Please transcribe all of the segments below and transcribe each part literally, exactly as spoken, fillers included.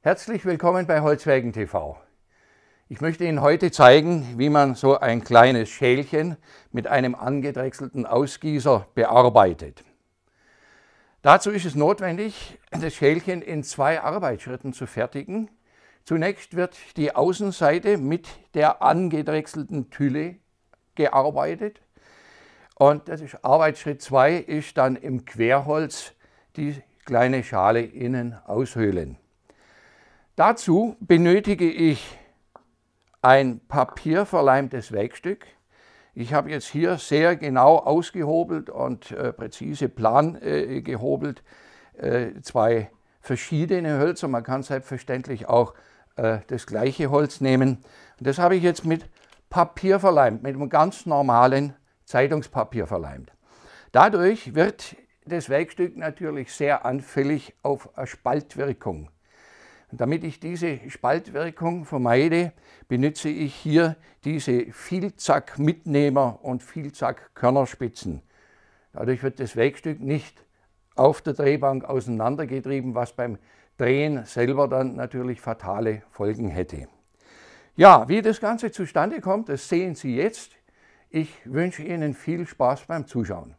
Herzlich willkommen bei Holzwägen T V. Ich möchte Ihnen heute zeigen, wie man so ein kleines Schälchen mit einem angedrechselten Ausgießer bearbeitet. Dazu ist es notwendig, das Schälchen in zwei Arbeitsschritten zu fertigen. Zunächst wird die Außenseite mit der angedrechselten Tülle gearbeitet. Und das ist Arbeitsschritt zwei ist dann im Querholz die kleine Schale innen aushöhlen. Dazu benötige ich ein papierverleimtes Wägstück. Ich habe jetzt hier sehr genau ausgehobelt und äh, präzise plan äh, gehobelt äh, zwei verschiedene Hölzer. Man kann selbstverständlich auch äh, das gleiche Holz nehmen. Und das habe ich jetzt mit Papier verleimt, mit einem ganz normalen Zeitungspapier verleimt. Dadurch wird das Wägstück natürlich sehr anfällig auf eine Spaltwirkung. Und damit ich diese Spaltwirkung vermeide, benutze ich hier diese Vielzack-Mitnehmer und Vielzack-Körnerspitzen. Dadurch wird das Wägstück nicht auf der Drehbank auseinandergetrieben, was beim Drehen selber dann natürlich fatale Folgen hätte. Ja, wie das Ganze zustande kommt, das sehen Sie jetzt. Ich wünsche Ihnen viel Spaß beim Zuschauen.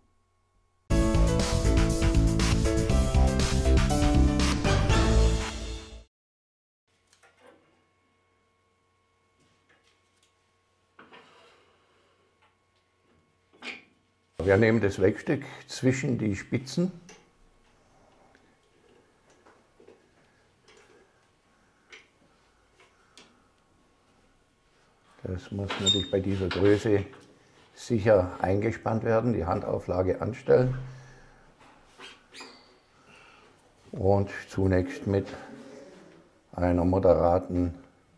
Wir nehmen das Wägstück zwischen die Spitzen. Das muss natürlich bei dieser Größe sicher eingespannt werden, die Handauflage anstellen und zunächst mit einer moderaten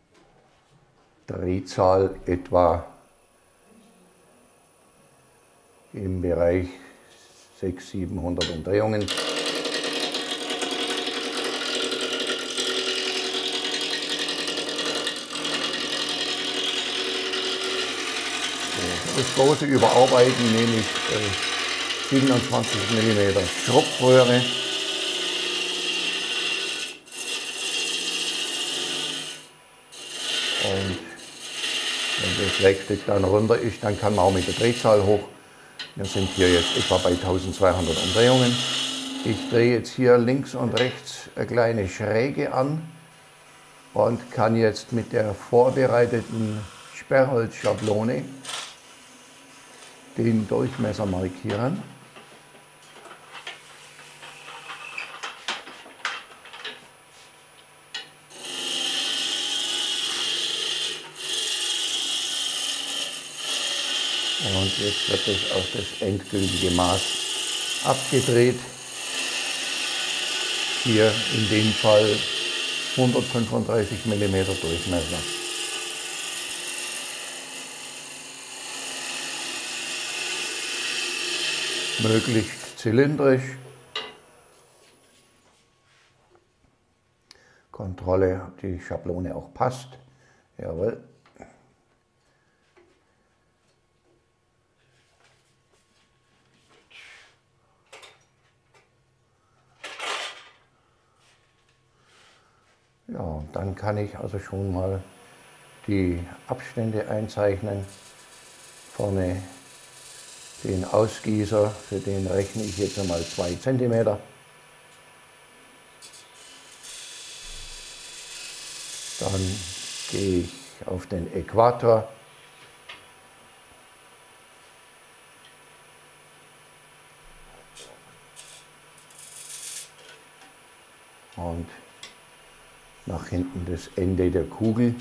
Drehzahl etwa im Bereich sechshundert, siebenhundert Umdrehungen. Das große Überarbeiten nehme ich äh, siebenundzwanzig Millimeter Schrupfröhre. Und wenn das Wägstück dann runter ist, dann kann man auch mit der Drehzahl hoch. Wir sind hier jetzt etwa bei eintausendzweihundert Umdrehungen. Ich drehe jetzt hier links und rechts eine kleine Schräge an und kann jetzt mit der vorbereiteten Sperrholzschablone den Durchmesser markieren. Und jetzt wird es auf das endgültige Maß abgedreht. Hier in dem Fall hundertfünfunddreißig Millimeter Durchmesser. Möglichst zylindrisch. Kontrolle, ob die Schablone auch passt. Jawohl. Ja, und dann kann ich also schon mal die Abstände einzeichnen. Vorne den Ausgießer, für den rechne ich jetzt einmal zwei Zentimeter. Dann gehe ich auf den Äquator. Und nach hinten das Ende der Kugel.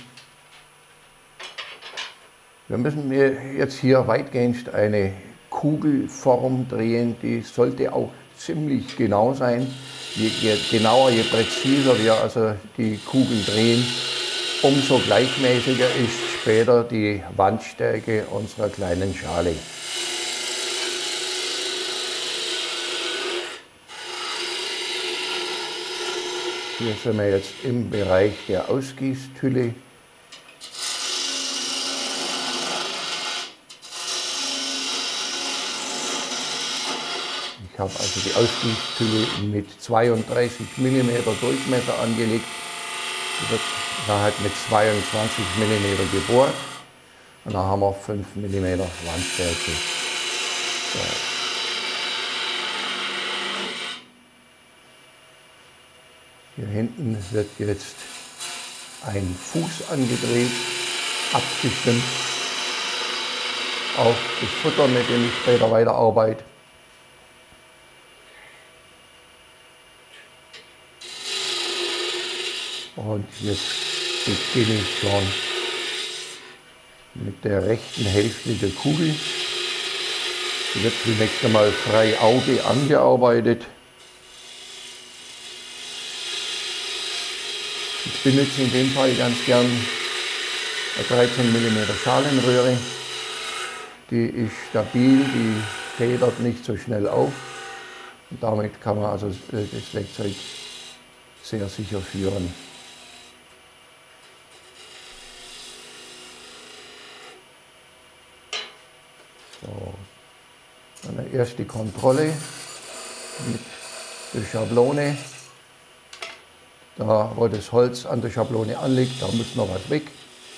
Wir müssen jetzt hier weitgehend eine Kugelform drehen, die sollte auch ziemlich genau sein. Je, je genauer, je präziser wir also die Kugel drehen, umso gleichmäßiger ist später die Wandstärke unserer kleinen Schale. Hier sind wir jetzt im Bereich der Ausgießtülle. Ich habe also die Ausgießtülle mit zweiunddreißig Millimeter Durchmesser angelegt. Die wird da halt mit zweiundzwanzig Millimeter gebohrt und da haben wir fünf Millimeter Wandstärke. So. Hier hinten wird jetzt ein Fuß angedreht, abgestimmt auf das Futter, mit dem ich später weiterarbeite. Und jetzt beginne ich schon mit der rechten Hälfte der Kugel. Die wird zunächst einmal frei Auge angearbeitet. Ich benutze in dem Fall ganz gern eine dreizehn Millimeter Schalenröhre. Die ist stabil, die federt nicht so schnell auf. Und damit kann man also das Werkzeug sehr sicher führen. So. Eine erste Kontrolle mit der Schablone. Da, wo das Holz an der Schablone anliegt, da muss noch was weg.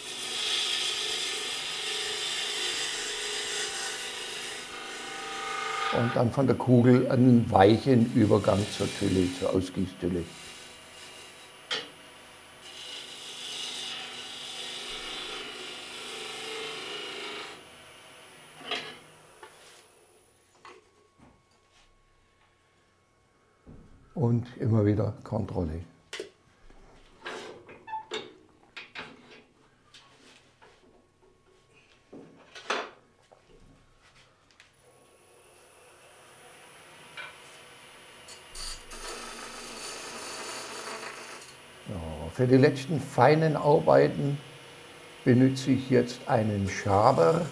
Und dann von der Kugel einen weichen Übergang zur Tülle, zur Ausgießtülle. Und immer wieder Kontrolle. Für die letzten feinen Arbeiten benutze ich jetzt einen Schaber.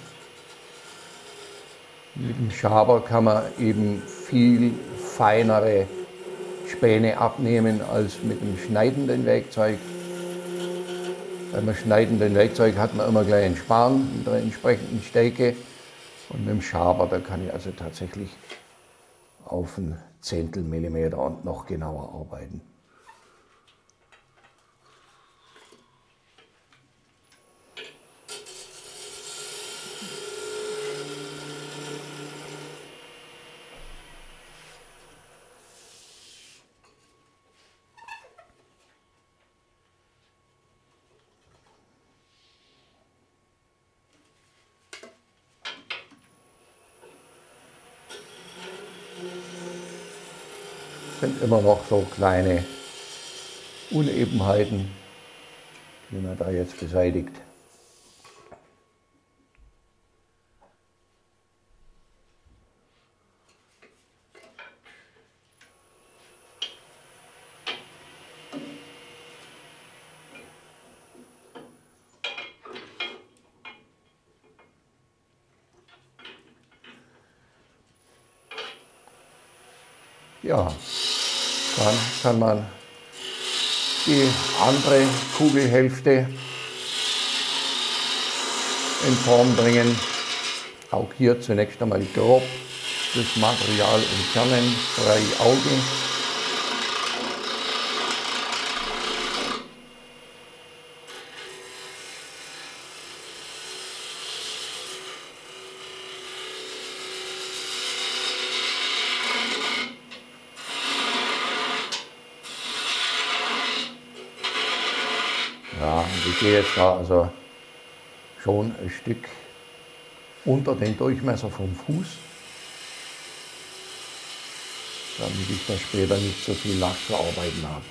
Mit dem Schaber kann man eben viel feinere Späne abnehmen als mit dem schneidenden Werkzeug. Beim schneidenden Werkzeug hat man immer gleich einen Span mit der entsprechenden Stärke. Und mit dem Schaber, da kann ich also tatsächlich auf ein Zehntel Millimeter und noch genauer arbeiten. Sind immer noch so kleine Unebenheiten, die man da jetzt beseitigt. Ja, dann kann man die andere Kugelhälfte in Form bringen. Auch hier zunächst einmal grob das Material entfernen, frei Auge. Ja, und ich gehe jetzt da also schon ein Stück unter den Durchmesser vom Fuß, damit ich da später nicht so viel nachzuarbeiten habe.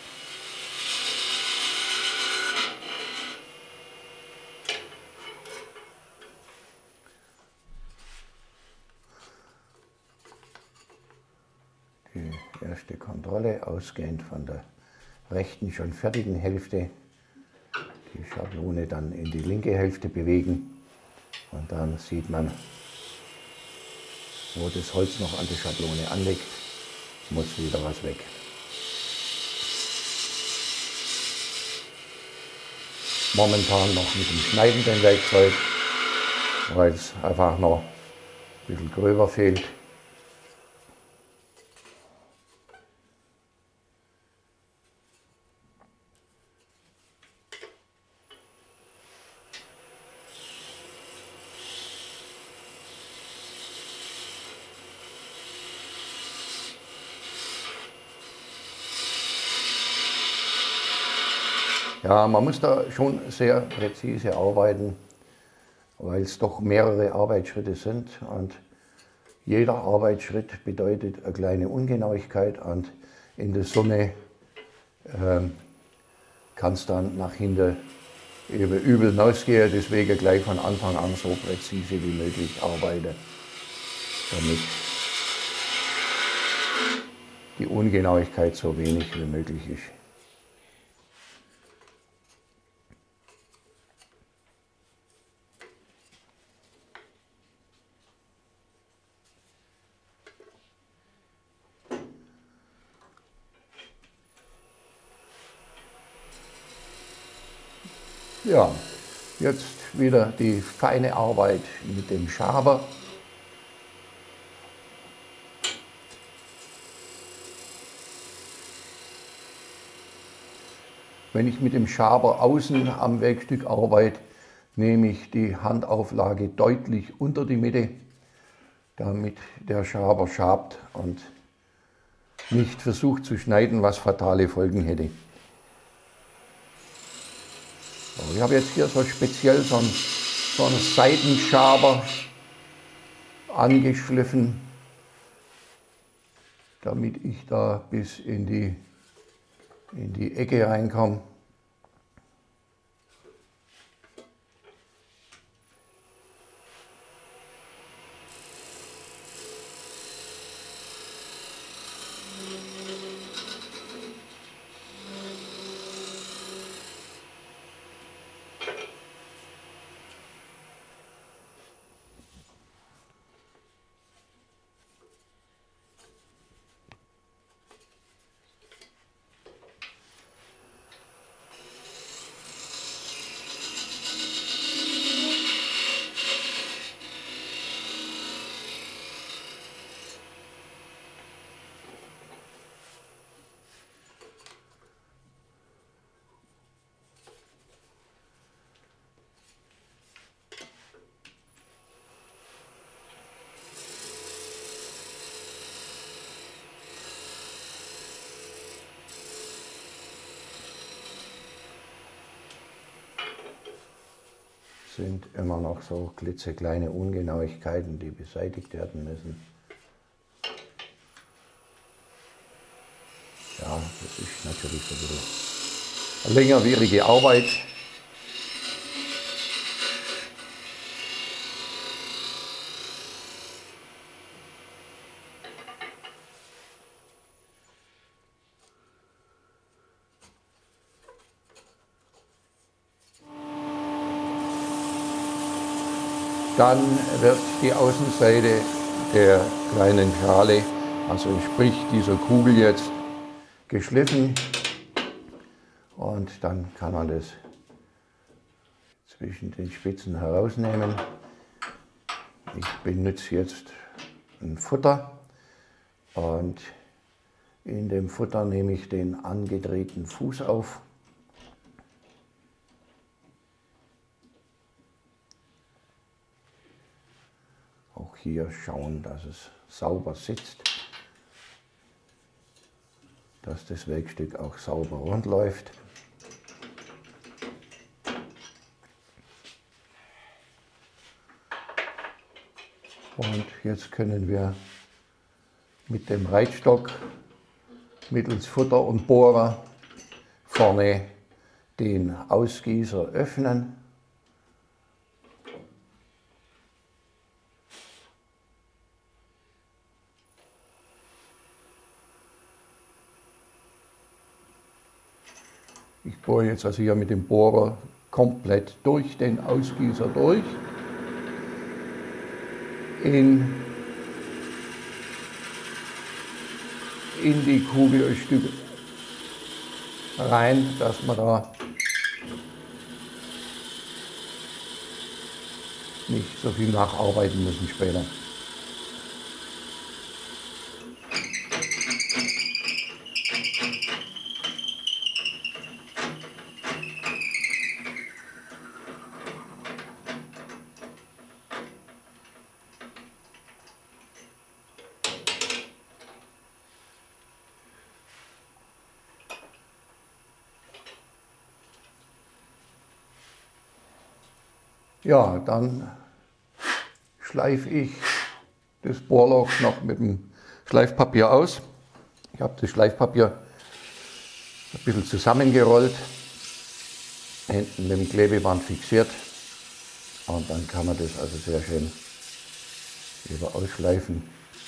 Die erste Kontrolle, ausgehend von der rechten schon fertigen Hälfte. Die Schablone dann in die linke Hälfte bewegen und dann sieht man, wo das Holz noch an der Schablone anliegt, muss wieder was weg. Momentan noch mit dem schneidenden Werkzeug, weil es einfach noch ein bisschen gröber fehlt. Ja, man muss da schon sehr präzise arbeiten, weil es doch mehrere Arbeitsschritte sind und jeder Arbeitsschritt bedeutet eine kleine Ungenauigkeit und in der Summe ähm, kann es dann nach hinten übel, übel hinausgehen. Deswegen gleich von Anfang an so präzise wie möglich arbeiten, damit die Ungenauigkeit so wenig wie möglich ist. Ja, jetzt wieder die feine Arbeit mit dem Schaber. Wenn ich mit dem Schaber außen am Werkstück arbeite, nehme ich die Handauflage deutlich unter die Mitte, damit der Schaber schabt und nicht versucht zu schneiden, was fatale Folgen hätte. Ich habe jetzt hier so speziell so einen, so einen Seitenschaber angeschliffen, damit ich da bis in die, in die Ecke reinkomme. Sind immer noch so klitzekleine Ungenauigkeiten, die beseitigt werden müssen. Ja, das ist natürlich so ein bisschen eine längerwierige Arbeit. Dann wird die Außenseite der kleinen Schale, also sprich dieser Kugel jetzt, geschliffen und dann kann man das zwischen den Spitzen herausnehmen. Ich benutze jetzt ein Futter und in dem Futter nehme ich den angedrehten Fuß auf. Auch hier schauen, dass es sauber sitzt, dass das Werkstück auch sauber rund läuft. Und jetzt können wir mit dem Reitstock mittels Futter und Bohrer vorne den Ausgießer öffnen. Ich bohre jetzt also hier mit dem Bohrer komplett durch den Ausgießer durch, in, in die Kugelstücke rein, dass wir da nicht so viel nacharbeiten müssen später. Ja, dann schleife ich das Bohrloch noch mit dem Schleifpapier aus. Ich habe das Schleifpapier ein bisschen zusammengerollt, hinten mit dem Klebeband fixiert und dann kann man das also sehr schön über ausschleifen.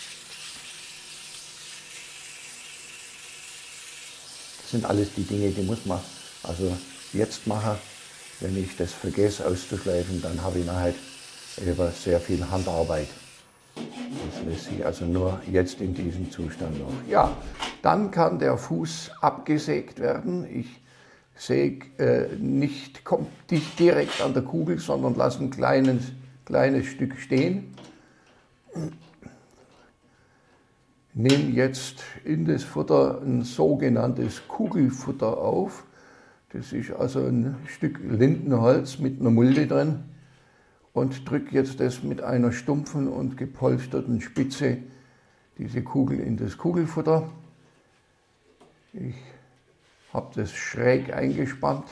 Das sind alles die Dinge, die muss man also jetzt machen. Wenn ich das vergesse auszuschleifen, dann habe ich nachher über sehr viel Handarbeit. Das lässt sich also nur jetzt in diesem Zustand noch. Ja, dann kann der Fuß abgesägt werden. Ich säge äh, nicht, kommt nicht direkt an der Kugel, sondern lasse ein kleines, kleines Stück stehen. Nehme jetzt in das Futter ein sogenanntes Kugelfutter auf. Das ist also ein Stück Lindenholz mit einer Mulde drin und drücke jetzt das mit einer stumpfen und gepolsterten Spitze, diese Kugel, in das Kugelfutter. Ich habe das schräg eingespannt.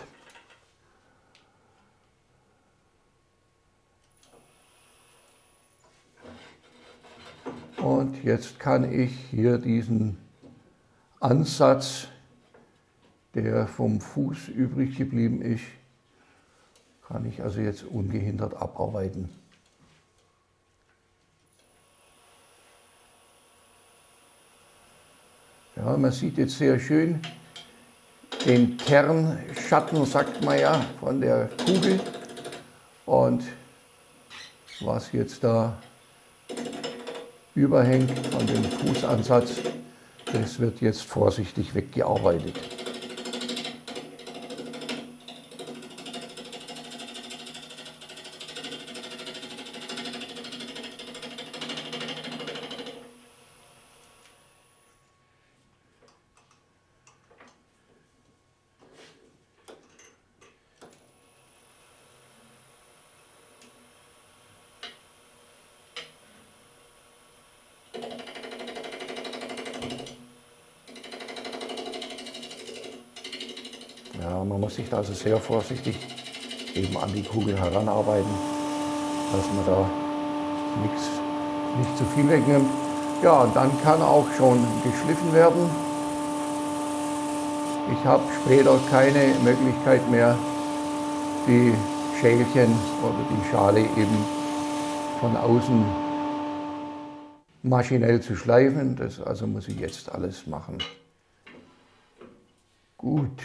Und jetzt kann ich hier diesen Ansatz, der vom Fuß übrig geblieben ist, kann ich also jetzt ungehindert abarbeiten. Ja, man sieht jetzt sehr schön den Kernschatten, sagt man ja, von der Kugel. Und was jetzt da überhängt von dem Fußansatz, das wird jetzt vorsichtig weggearbeitet. Ja, man muss sich da also sehr vorsichtig eben an die Kugel heranarbeiten, dass man da nichts, nicht zu viel wegnimmt. Ja, und dann kann auch schon geschliffen werden. Ich habe später keine Möglichkeit mehr, die Schälchen oder die Schale eben von außen maschinell zu schleifen. Das also muss ich jetzt alles machen. Gut.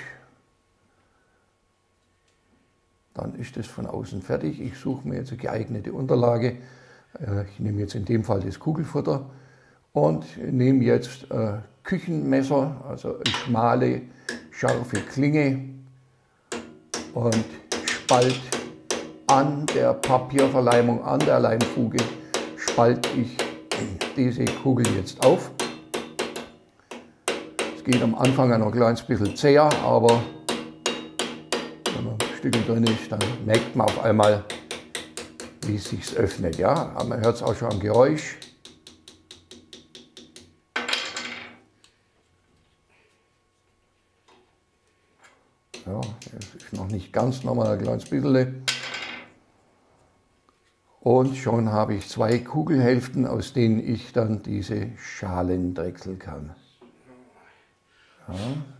Dann ist das von außen fertig. Ich suche mir jetzt eine geeignete Unterlage. Ich nehme jetzt in dem Fall das Kugelfutter und nehme jetzt ein Küchenmesser, also eine schmale, scharfe Klinge, und spalte an der Papierverleimung, an der Leimfuge, spalte ich diese Kugel jetzt auf. Es geht am Anfang noch ein kleines bisschen zäher, aber wenn man ein Stück drin ist, dann merkt man auf einmal, wie es sich öffnet. Ja? Aber man hört es auch schon am Geräusch. Ja, es ist noch nicht ganz, nochmal ein kleines bisschen. Und schon habe ich zwei Kugelhälften, aus denen ich dann diese Schalen drechseln kann. Ja.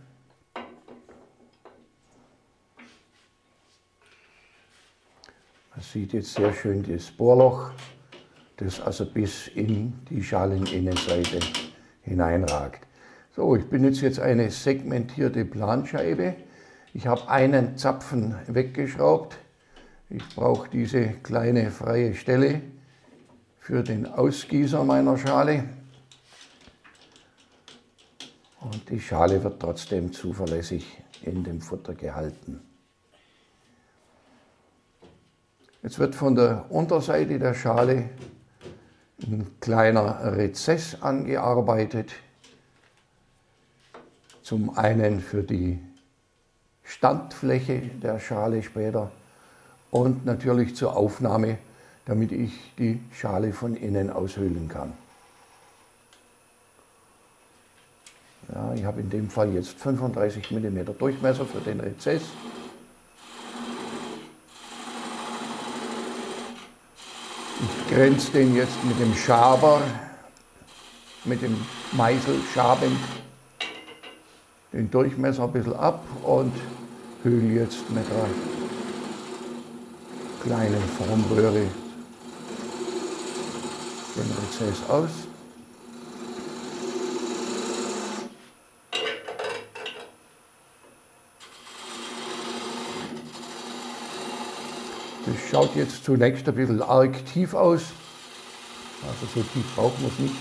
Man sieht jetzt sehr schön das Bohrloch, das also bis in die Schaleninnenseite hineinragt. So, ich benutze jetzt eine segmentierte Planscheibe. Ich habe einen Zapfen weggeschraubt. Ich brauche diese kleine freie Stelle für den Ausgießer meiner Schale. Und die Schale wird trotzdem zuverlässig in dem Futter gehalten. Jetzt wird von der Unterseite der Schale ein kleiner Rezess angearbeitet. Zum einen für die Standfläche der Schale später und natürlich zur Aufnahme, damit ich die Schale von innen aushöhlen kann. Ja, ich habe in dem Fall jetzt fünfunddreißig Millimeter Durchmesser für den Rezess. grenze den jetzt mit dem Schaber, mit dem Meißel schabend den Durchmesser ein bisschen ab und höhle jetzt mit einer kleinen Formröhre den Rezess aus. Das schaut jetzt zunächst ein bisschen arg tief aus, also so tief braucht man es nicht.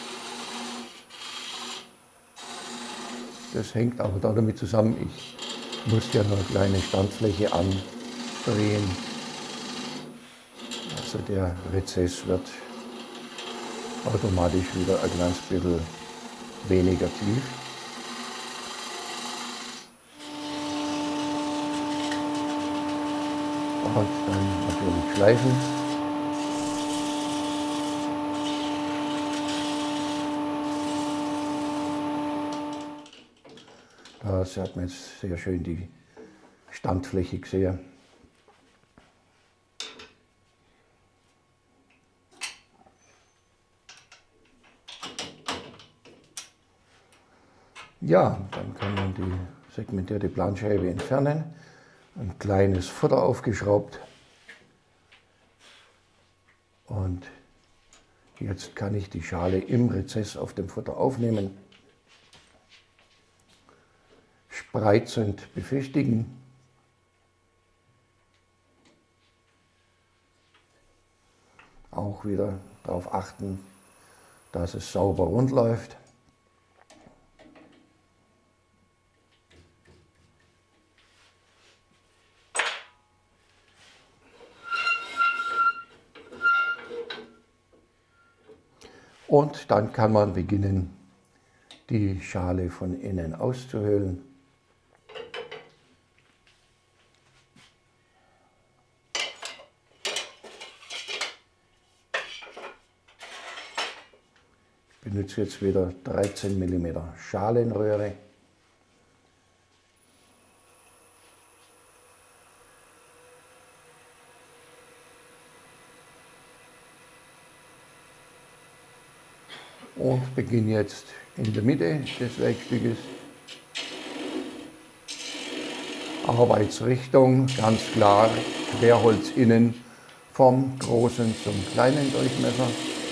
Das hängt aber damit zusammen, ich muss ja noch eine kleine Standfläche andrehen. Also der Rezess wird automatisch wieder ein kleines bisschen weniger tief. Und dann natürlich schleifen. Da hat man jetzt sehr schön die Standfläche gesehen. Ja, dann kann man die segmentierte Planscheibe entfernen. Ein kleines Futter aufgeschraubt. Und jetzt kann ich die Schale im Rezess auf dem Futter aufnehmen. Spreizend befestigen. Auch wieder darauf achten, dass es sauber rund läuft. Und dann kann man beginnen, die Schale von innen auszuhöhlen. Ich benutze jetzt wieder dreizehn Millimeter Schalenröhre. Und beginne jetzt in der Mitte des Werkstückes. Arbeitsrichtung ganz klar, Querholz innen vom großen zum kleinen Durchmesser.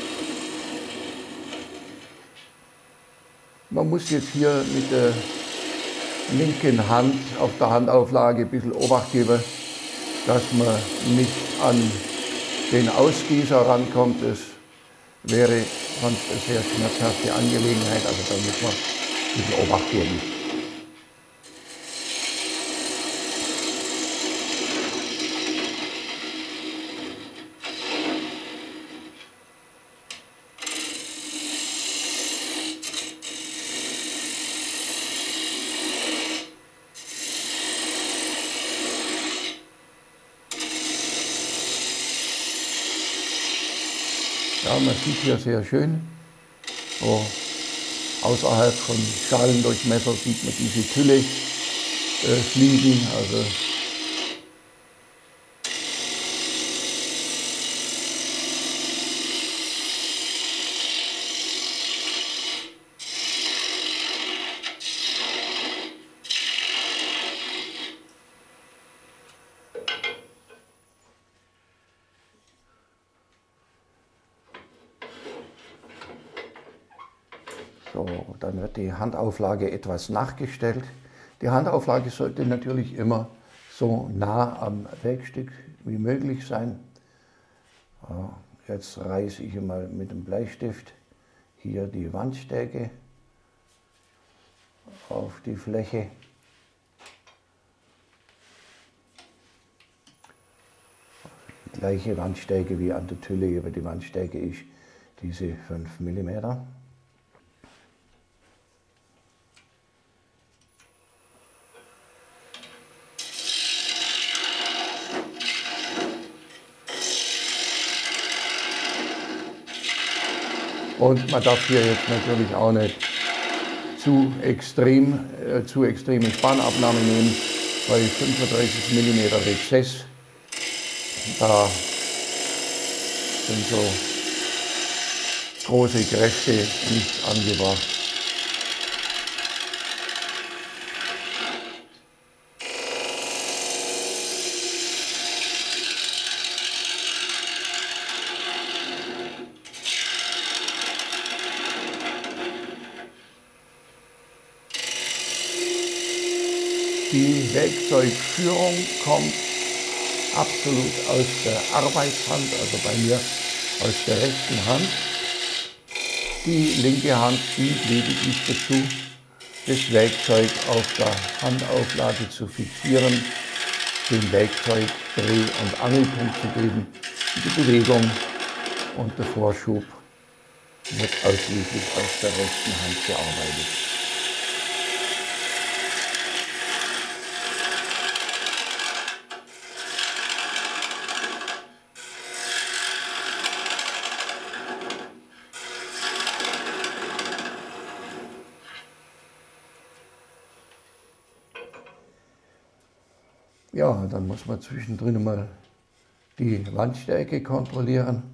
Man muss jetzt hier mit der linken Hand auf der Handauflage ein bisschen Obacht geben, dass man nicht an den Ausgießer rankommt. Das wäre sonst eine sehr schmerzhafte Angelegenheit, also da muss man ein bisschen Obacht geben. Ja, man sieht hier sehr schön, so außerhalb von Schalendurchmesser sieht man diese Tülle äh, fliegen. Also So, dann wird die Handauflage etwas nachgestellt. Die Handauflage sollte natürlich immer so nah am Werkstück wie möglich sein. Jetzt reiße ich mal mit dem Bleistift hier die Wandstärke auf die Fläche. Die gleiche Wandstärke wie an der Tülle, aber die Wandstärke ist diese fünf Millimeter. Und man darf hier jetzt natürlich auch nicht zu extrem, äh, zu extreme Spanabnahme nehmen. Bei fünfunddreißig Millimeter Rezess, da sind so große Kräfte nicht angebracht. Die Werkzeugführung kommt absolut aus der Arbeitshand, also bei mir aus der rechten Hand. Die linke Hand dient lediglich dazu, das Werkzeug auf der Handauflage zu fixieren, dem Werkzeug Dreh- und Angelpunkt zu geben. Die Bewegung und der Vorschub wird ausschließlich aus der rechten Hand gearbeitet. Ja, dann muss man zwischendrin mal die Wandstärke kontrollieren.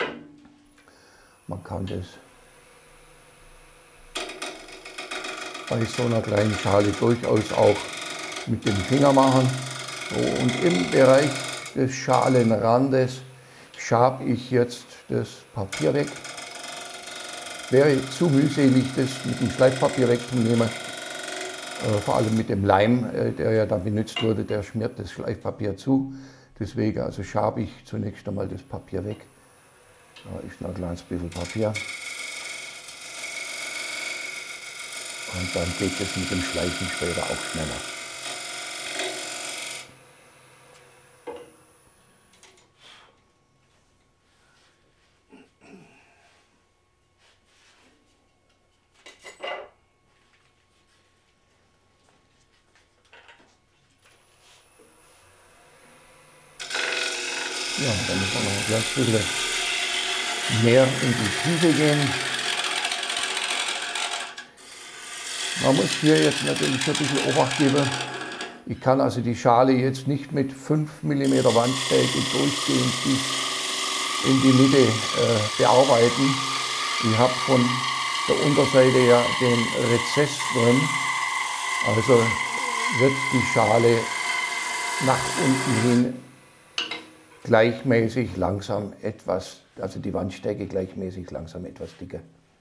Man kann das bei so einer kleinen Schale durchaus auch mit dem Finger machen. So, und im Bereich des Schalenrandes schabe ich jetzt das Papier weg. Wäre zu mühselig, das mit dem Schleifpapier wegzunehmen. Äh, vor allem mit dem Leim, äh, der ja da benutzt wurde, der schmiert das Schleifpapier zu. Deswegen also schabe ich zunächst einmal das Papier weg. Da ist noch ein kleines bisschen Papier. Und dann geht es mit dem Schleifen später auch schneller. Ja, dann müssen wir noch ein kleines bisschen mehr in die Tiefe gehen. Man muss hier jetzt natürlich schon ein bisschen Obacht geben. Ich kann also die Schale jetzt nicht mit fünf Millimeter Wandstärke durchgehend bis in die Mitte äh, bearbeiten. Ich habe von der Unterseite ja den Rezess drin. Also wird die Schale nach unten hin gleichmäßig langsam etwas, also die Wandstärke gleichmäßig langsam etwas dicker.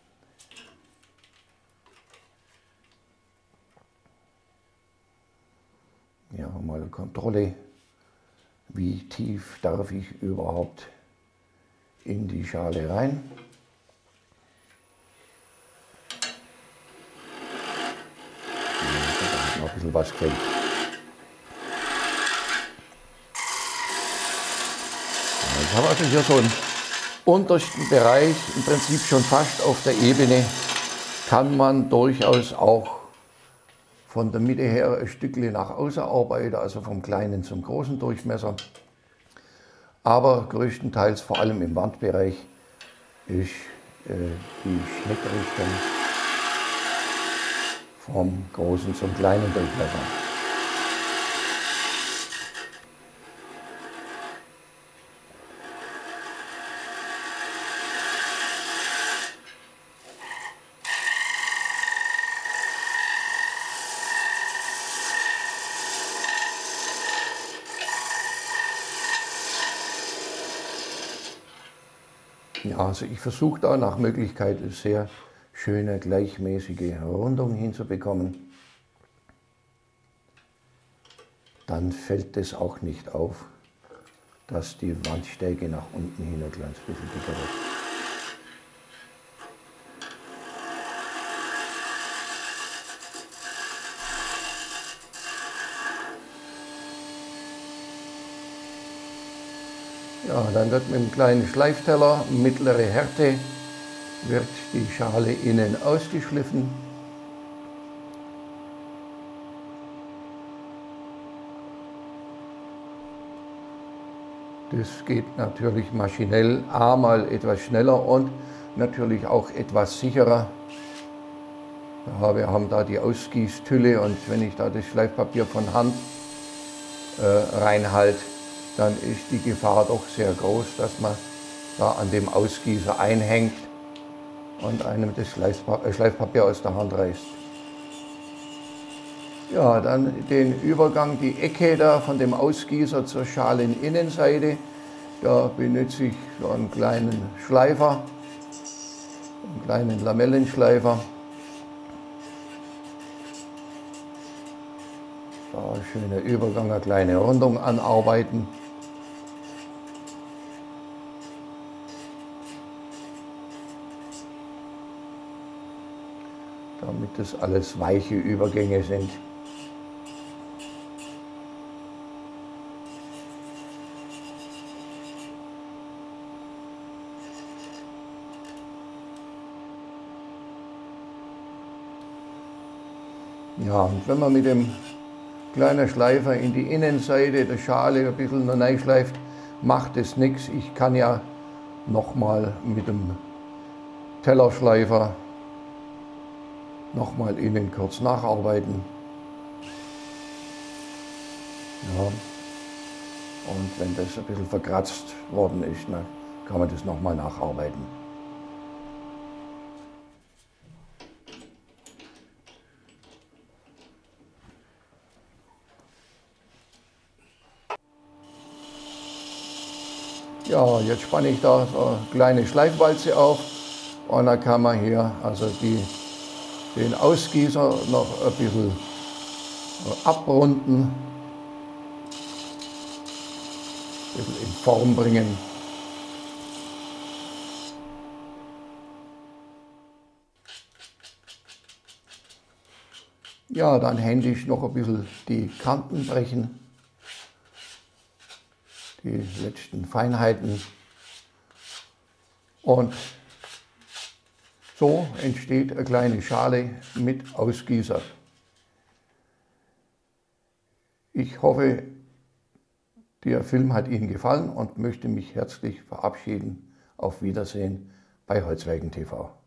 Ja, mal eine Kontrolle, wie tief darf ich überhaupt in die Schale rein. Ja, da hat noch ein bisschen was gefällt. Ich habe also hier so einen untersten Bereich, im Prinzip schon fast auf der Ebene, kann man durchaus auch von der Mitte her ein Stückchen nach außen arbeiten, also vom kleinen zum großen Durchmesser. Aber größtenteils, vor allem im Wandbereich, ist äh, die Schnittrichtung vom großen zum kleinen Durchmesser. Ja, also ich versuche da nach Möglichkeit eine sehr schöne, gleichmäßige Rundung hinzubekommen. Dann fällt es auch nicht auf, dass die Wandstärke nach unten hin ein kleines bisschen dicker wird. Ja, dann wird mit einem kleinen Schleifteller, mittlere Härte, wird die Schale innen ausgeschliffen. Das geht natürlich maschinell, A mal etwas schneller und natürlich auch etwas sicherer. Ja, wir haben da die Ausgießtülle und wenn ich da das Schleifpapier von Hand äh, reinhalte, dann ist die Gefahr doch sehr groß, dass man da an dem Ausgießer einhängt und einem das Schleifpapier aus der Hand reißt. Ja, dann den Übergang, die Ecke da von dem Ausgießer zur Schaleninnenseite. Da benutze ich so einen kleinen Schleifer, einen kleinen Lamellenschleifer. Da schöner Übergang, eine kleine Rundung anarbeiten. Damit das alles weiche Übergänge sind. Ja, und wenn man mit dem kleinen Schleifer in die Innenseite der Schale ein bisschen reinschleift, macht es nichts. Ich kann ja nochmal mit dem Tellerschleifer nochmal innen kurz nacharbeiten. Ja. Und wenn das ein bisschen verkratzt worden ist, dann kann man das nochmal nacharbeiten. Ja, jetzt spanne ich da so eine kleine Schleifwalze auf und dann kann man hier also die, den Ausgießer noch ein bisschen abrunden, ein bisschen in Form bringen. Ja, dann händisch noch ein bisschen die Kanten brechen. Die letzten Feinheiten, und so entsteht eine kleine Schale mit Ausgießer. Ich hoffe, der Film hat Ihnen gefallen und möchte mich herzlich verabschieden. Auf Wiedersehen bei Holzwägen T V.